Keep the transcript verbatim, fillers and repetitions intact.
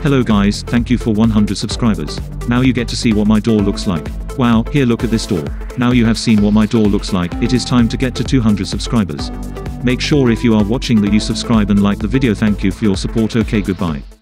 Hello guys, thank you for one hundred subscribers. Now you get to see what my door looks like. Wow, here look at this door. Now you have seen what my door looks like, it is time to get to two hundred subscribers. Make sure if you are watching that you subscribe and like the video. Thank you for your support. Okay, goodbye.